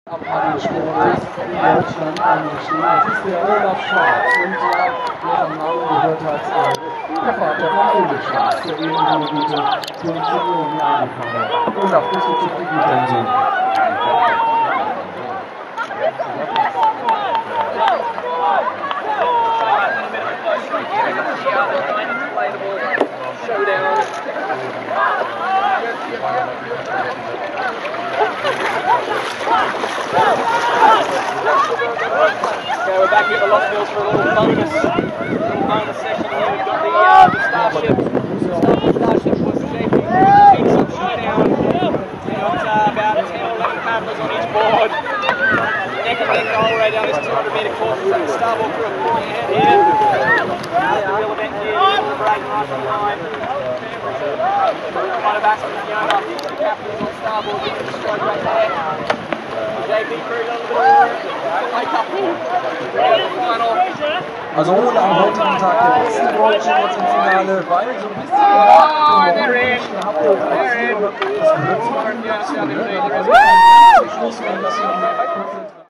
Abfahrtsmodus in Deutschland eingestiegen. Das ist der Olaf Schwarz. Und wer am Namen gehört hat, der Vater von Olaf Schwarz, der eben so eine gute Position hier angefangen hat. Olaf, bist du zufrieden mit deinem Sohn? Yeah, we're back here at the Lost Hills for a little bonus session here. We've got the Starship. Starship was the JP SUP showdown. We've got about 10 or 11 paddlers on each board. Neck and neck all the way down this 200-metre course. We've got the Starboard crew pulling ahead here. The real event here, celebrating right on line. Kind of back to Fiona, the captains on Starboard, getting the stroke right there. JP crew on the board. Wake up. Also ohne am heutigen Tag der beste Deutsche jetzt im Finale, weil so ein bisschen das gehört zu einem Schluss, ein bisschen